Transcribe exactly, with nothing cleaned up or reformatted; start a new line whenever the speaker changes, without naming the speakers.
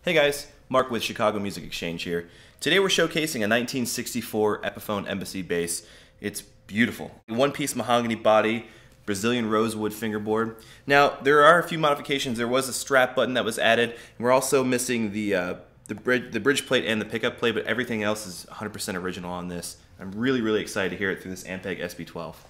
Hey guys, Mark with Chicago Music Exchange here. Today we're showcasing a nineteen sixty-four Epiphone Embassy bass. It's beautiful. One-piece mahogany body, Brazilian rosewood fingerboard. Now, there are a few modifications. There was a strap button that was added. We're also missing the, uh, the, bridge, the bridge plate and the pickup plate, but everything else is one hundred percent original on this. I'm really, really excited to hear it through this Ampeg S B twelve.